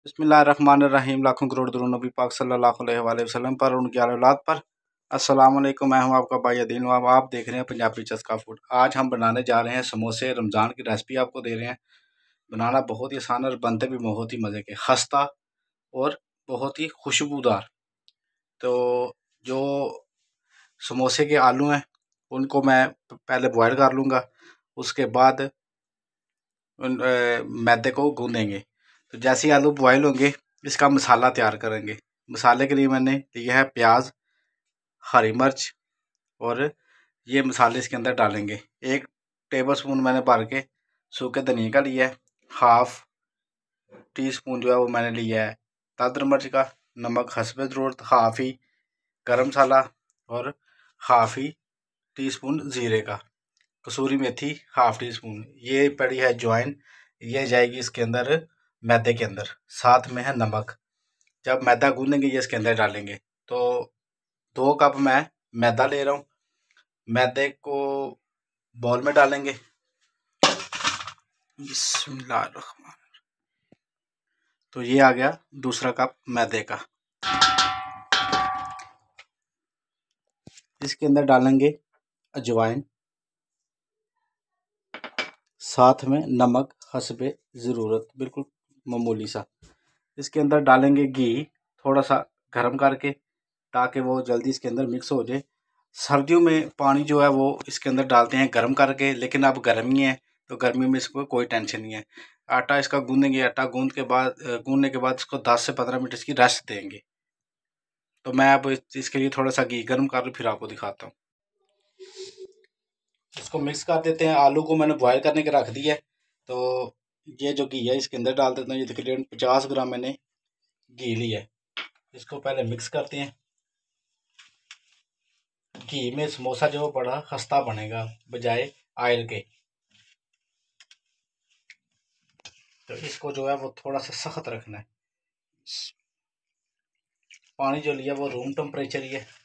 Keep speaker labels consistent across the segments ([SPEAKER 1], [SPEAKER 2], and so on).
[SPEAKER 1] बिस्मिल्लाहिर्रहमानिर्रहीम। लाखों करोड़ दरूद नबी पाक सल्लल्लाहु अलैहि वसल्लम पर, उनकी आले औलाद पर। अस्सलाम वालेकुम, मैं हूं आपका भाई अदील। आप देख रहे हैं पंजाबी चस्का फूड। आज हम बनाने जा रहे हैं समोसे। रमज़ान की रेसिपी आपको दे रहे हैं। बनाना बहुत ही आसान और बनते भी बहुत ही मज़े के, खस्ता और बहुत ही खुशबूदार। तो जो समोसे के आलू हैं उनको मैं पहले बॉयल कर लूँगा। उसके बाद मैदे को गूँदेंगे। तो जैसे ही आलू बॉयल होंगे इसका मसाला तैयार करेंगे। मसाले के लिए मैंने लिया है प्याज, हरी मिर्च और ये मसाले इसके अंदर डालेंगे। 1 टेबलस्पून मैंने भर के सूखे धनिया का लिया है। हाफ टी स्पून जो है वो मैंने लिया है दादर मिर्च का। नमक हस्बे ज़रूरत, हाफ ही गरम मसाला और हाफ ही टी स्पून ज़ीरे का। कसूरी मेथी हाफ टी स्पून। ये पड़ी है ज्वाइन, ये जाएगी इसके अंदर मैदे के अंदर। साथ में है नमक। जब मैदा गूँदेंगे ये इसके अंदर डालेंगे। तो 2 कप मैं मैदा ले रहा हूँ। मैदे को बॉल में डालेंगे। बिस्मिल्लाहिर्रहमान। तो ये आ गया दूसरा कप मैदे का। इसके अंदर डालेंगे अजवाइन, साथ में नमक हस्बे ज़रूरत, बिल्कुल मामूली सा। इसके अंदर डालेंगे घी, थोड़ा सा गर्म करके, ताकि वो जल्दी इसके अंदर मिक्स हो जाए। सर्दियों में पानी जो है वो इसके अंदर डालते हैं गर्म करके, लेकिन अब गर्मी है तो गर्मी में इसको कोई टेंशन नहीं है। आटा इसका गूँदेंगे। आटा गूँदने के बाद इसको 10 से 15 मिनट इसकी रेस्ट देंगे। तो मैं अब इसके लिए थोड़ा सा घी गर्म कर लूँ, फिर आपको दिखाता हूँ। इसको मिक्स कर देते हैं। आलू को मैंने बॉयल करने के रख दिया है। तो ये जो घी है इसके अंदर डाल देते हैं। ये तकरीबन 50 ग्राम मैंने घी लिया है। इसको पहले मिक्स करते हैं। घी में समोसा जो बड़ा खस्ता बनेगा बजाय ऑयल के। तो इसको जो है वो थोड़ा सा सख्त रखना है। पानी जो लिया वो रूम टेम्परेचर ही है,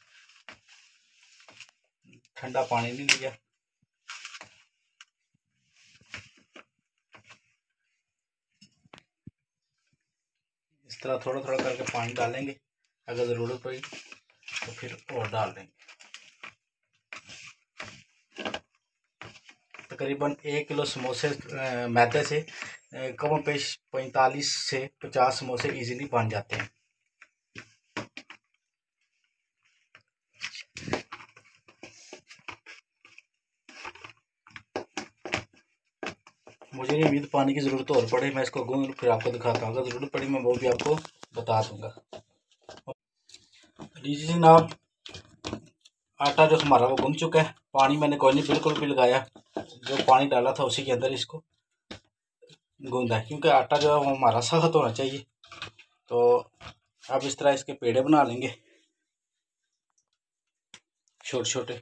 [SPEAKER 1] ठंडा पानी नहीं लिया। इस तरह थोड़ा थोड़ा करके पानी डालेंगे। अगर ज़रूरत पड़ी तो फिर और डाल देंगे। तकरीबन 1 किलो समोसे मैदे से कम पेश 45 से 50 समोसे इजीली बन जाते हैं। मुझे नहीं उम्मीद पानी की ज़रूरत और पड़े। मैं इसको गूंद फिर आपको दिखाता हूँ। अगर ज़रूरत पड़ी मैं वो भी आपको बता दूंगा। लीजिए जनाब, आटा जो हमारा वो गूंद चुका है। पानी मैंने कोई नहीं बिल्कुल भी लगाया। जो पानी डाला था उसी के अंदर इसको गूंदा है, क्योंकि आटा जो है वो हमारा सख्त होना चाहिए। तो अब इस तरह इसके पेड़े बना लेंगे छोटे छोटे।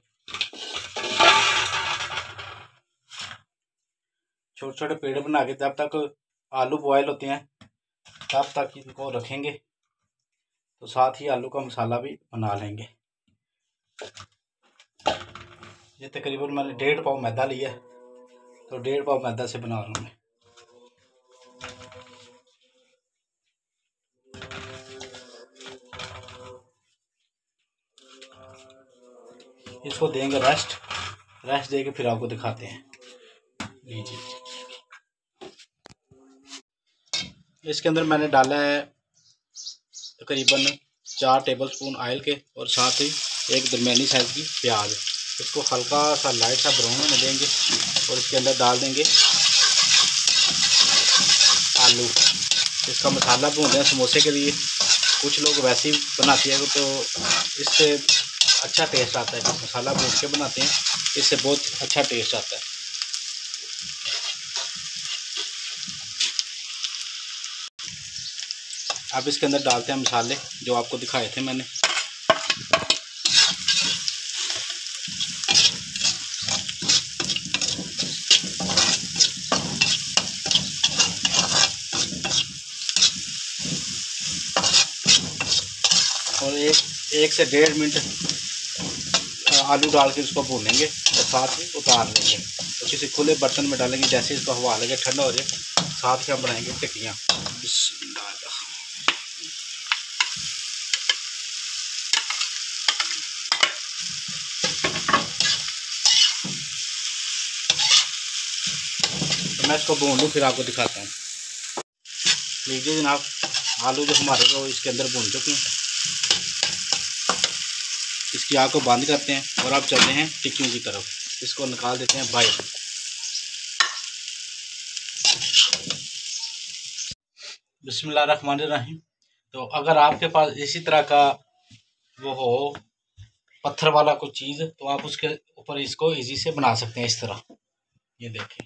[SPEAKER 1] छोटे छोटे पेड़े बना के जब तक आलू बॉयल होते हैं तब तक इनको रखेंगे। तो साथ ही आलू का मसाला भी बना लेंगे। ये तकरीबन मैंने 1.5 पाव मैदा लिया है। तो 1.5 पाव मैदा से बना रहा हूँ मैं। इसको देंगे रेस्ट दे के फिर आपको दिखाते हैं। लीजिए, इसके अंदर मैंने डाला है तकरीबन 4 टेबलस्पून ऑयल के और साथ ही एक दरमियानी साइज़ की प्याज। इसको हल्का सा लाइट सा ब्राउन होने देंगे और इसके अंदर डाल देंगे आलू। इसका मसाला भूनते हैं समोसे के लिए। कुछ लोग वैसे ही बनाते हैं तो इससे अच्छा टेस्ट आता है। मसाला भून के बनाते हैं इससे बहुत अच्छा टेस्ट आता है। अब इसके अंदर डालते हैं मसाले जो आपको दिखाए थे मैंने। और एक से 1.5 मिनट आलू डाल के इसको भूनेंगे और साथ ही उतार लेंगे। तो किसी खुले बर्तन में डालेंगे। जैसे इसको हवा लगे ठंडा हो जाए, साथ ही हम बनाएंगे टिक्कियाँ। इसको भून लूँ फिर आपको दिखाता हूँ। लीजिए जनाब, आलू जो हमारे वो इसके अंदर भून चुके हैं। इसकी आग को बंद करते हैं और अब चलते हैं टिक्कियों की तरफ। इसको निकाल देते हैं बाहर। बिस्मिल्लाहिर्रहमानिर्रहीम। तो अगर आपके पास इसी तरह का वो हो पत्थर वाला कोई चीज़, तो आप उसके ऊपर इसको इजी से बना सकते हैं इस तरह। ये देखें,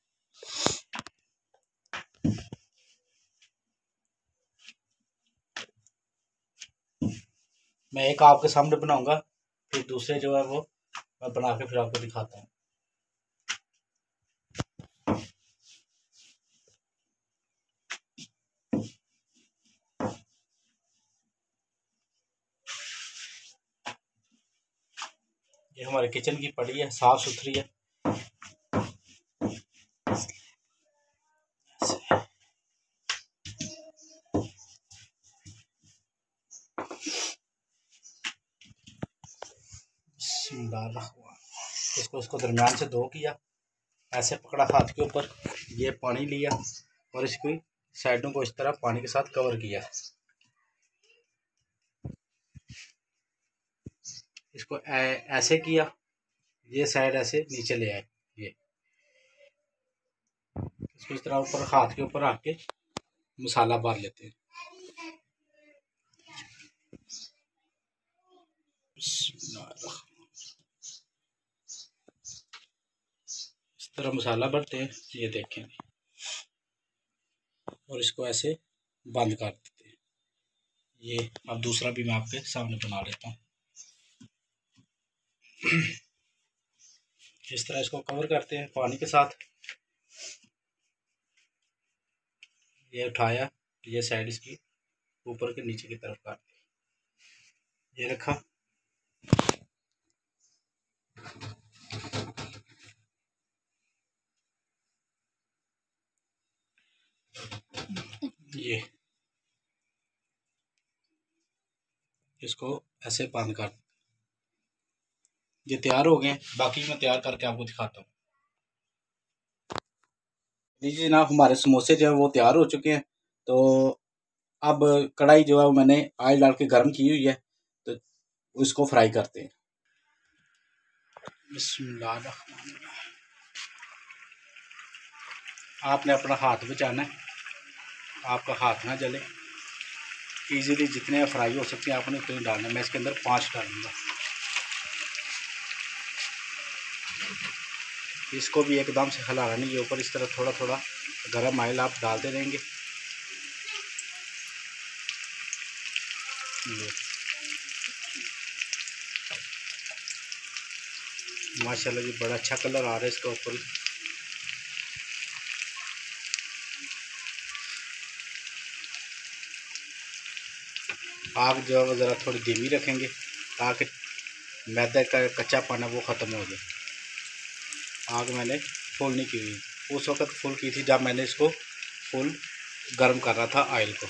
[SPEAKER 1] मैं एक आपके सामने बनाऊंगा, फिर दूसरे जो है वो मैं बना के फिर आपको दिखाता हूँ। ये हमारे किचन की पड़ी है, साफ सुथरी है। इसको दरमियान से दो किया, ऐसे पकड़ा हाथ के ऊपर, ये पानी लिया और इसकी साइडों को इस तरह पानी के साथ कवर किया। इसको ऐसे किया, ये साइड ऐसे नीचे ले आए। ये इसको इस तरह ऊपर हाथ के ऊपर रख के मसाला भर लेते हैं। इस तरह मसाला भरते हैं, ये देखें, और इसको ऐसे बंद कर देते हैं। ये अब दूसरा भी मैं आपके सामने बना लेता हूँ। इस तरह इसको कवर करते हैं पानी के साथ। ये उठाया, ये साइड इसकी ऊपर के नीचे की तरफ कर दी, ये रखा। ये इसको ऐसे बंद कर, ये तैयार हो गए। बाकी मैं तैयार करके आपको दिखाता हूँ। लीजिए जनाब, हमारे समोसे जो है वो तैयार हो चुके हैं। तो अब कढ़ाई जो है वो मैंने ऑयल डाल के गर्म की हुई है, तो इसको फ्राई करते हैं। बिस्मिल्लाहिर्रहमानिर्रहीम। आपने अपना हाथ बचाना है, आपका हाथ ना जले। इजीली जितने फ्राई हो सकते हैं आपने उतने डालना है। मैं इसके अंदर 5 डालूंगा। इसको भी एकदम से हिलाना नहीं, ये ऊपर इस तरह थोड़ा थोड़ा गरम ऑयल आप डालते रहेंगे। माशाल्लाह जी, बड़ा अच्छा कलर आ रहा है इसका ऊपर। आग जो है ज़रा थोड़ी धीमी रखेंगे ताकि मैदे का कच्चा पाना वो ख़त्म हो जाए। आग मैंने फुल नहीं की हुई, उस वक़्त फुल की थी जब मैंने इसको फुल गर्म कर रहा था ऑयल को।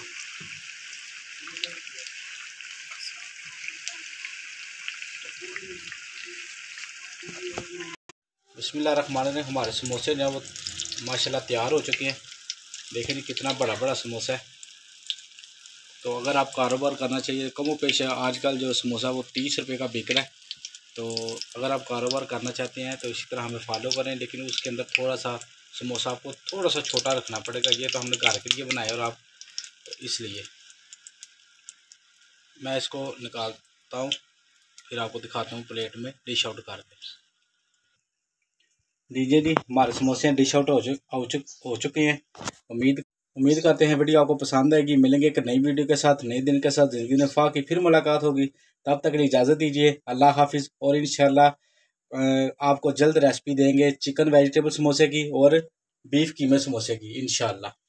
[SPEAKER 1] बिस्मिल्लाहिर्रहमानिर्रहीम। हमारे समोसे जो है वो माशाल्लाह तैयार हो चुके हैं। देखें जी कितना बड़ा बड़ा समोसा है। तो अगर आप कारोबार करना चाहिए, कमो पेश है, आजकल जो समोसा वो 30 रुपये का बिक रहा है। तो अगर आप कारोबार करना चाहते हैं तो इसी तरह हमें फॉलो करें, लेकिन उसके अंदर थोड़ा सा समोसा आपको थोड़ा सा छोटा रखना पड़ेगा। ये तो हमने घर के लिए बनाया और आप, तो इसलिए मैं इसको निकालता हूँ, फिर आपको दिखाता हूँ प्लेट में डिश आउट करके। लीजिए जी, हमारे समोसे डिश आउट हो चुके हैं। उम्मीद करते हैं वीडियो आपको पसंद आएगी। मिलेंगे एक नई वीडियो के साथ, नए दिन के साथ। ज़िंदगी में फ़ा की फिर मुलाकात होगी। तब तक के लिए इजाज़त दीजिए। अल्लाह हाफिज़। और इंशाल्लाह आपको जल्द रेसिपी देंगे चिकन वेजिटेबल समोसे की और बीफ कीमे समोसे की इंशाल्लाह।